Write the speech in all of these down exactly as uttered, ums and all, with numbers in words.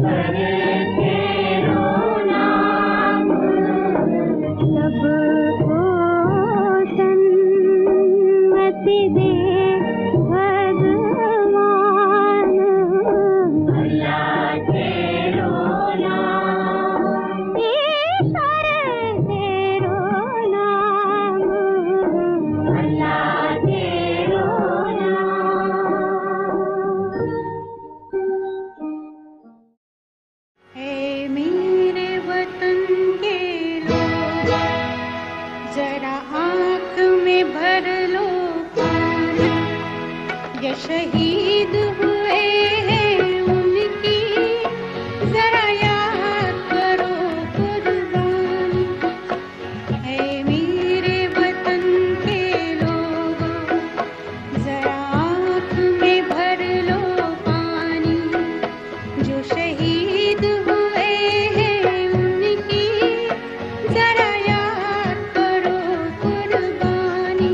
शहीद हुए हैं उनकी जरा याद करो कुर्बानी। है मेरे वतन के लोगों जरा आँख में भर लो पानी। जो शहीद हुए हैं उनकी जरा याद करो कुर्बानी।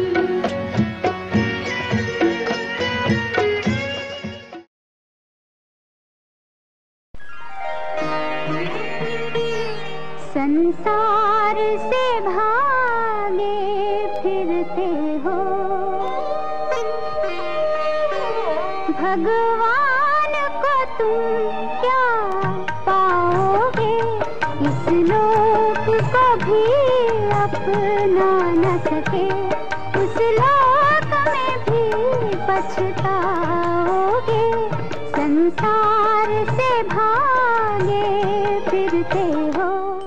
संसार से भागे फिरते हो, भगवान को तुम क्या पाओगे। इस लोक को भी अपना न सके, उस लोक में भी पछताओगे। संसार से भागे फिरते हो।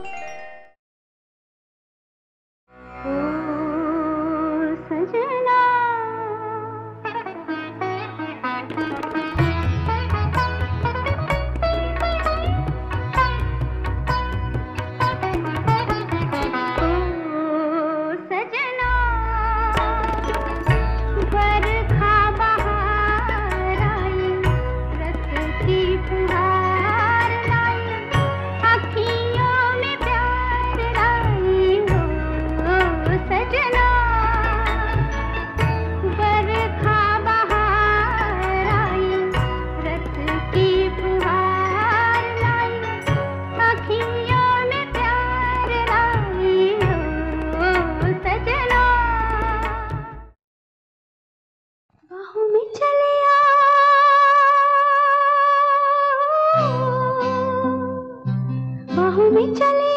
में चले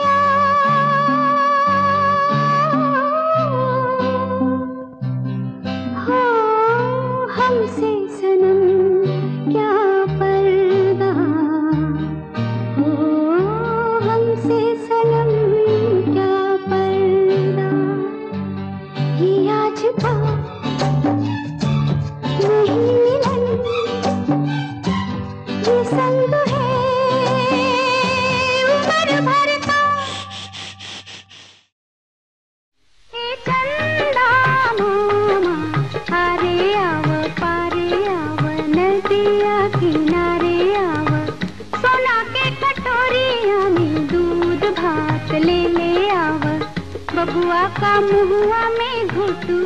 हो हमसे सनम क्या पर्दा, हो हमसे सनम क्या पर्दा। ये आज तो नहीं मिलन, ये संग है किनारे आव। सोना के कटोरिया में दूध भात ले ले आव। बबुआ का मुहुआ में घुटू।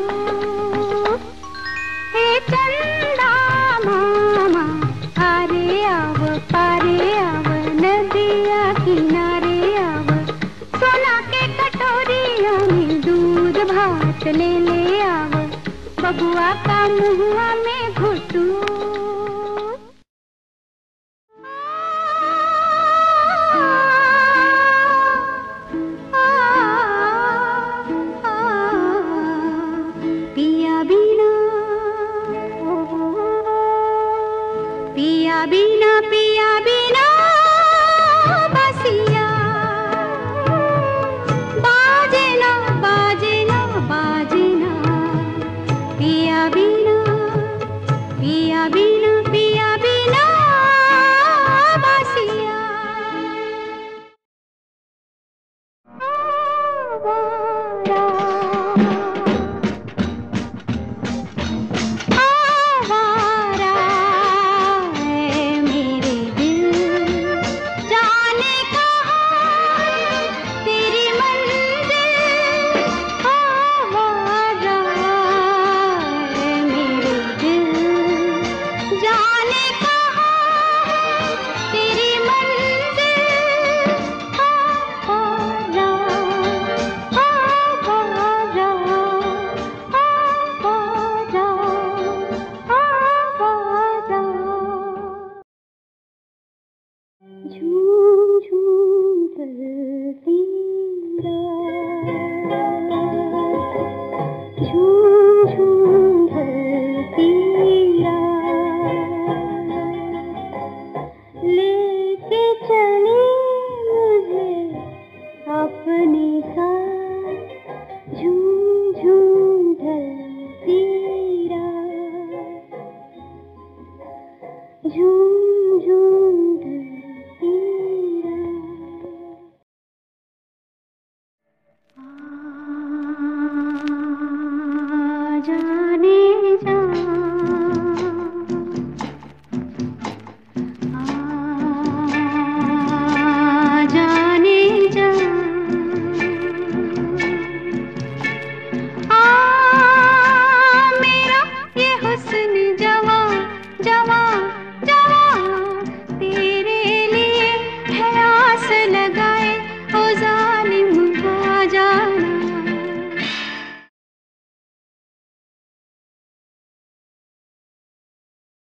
हे चंदा मामा आरे आव पारे आव, नदिया किनारे आव। सोना के कटोरिया में दूध भात ले ले आव। बबुआ का मुहुआ में घुटू।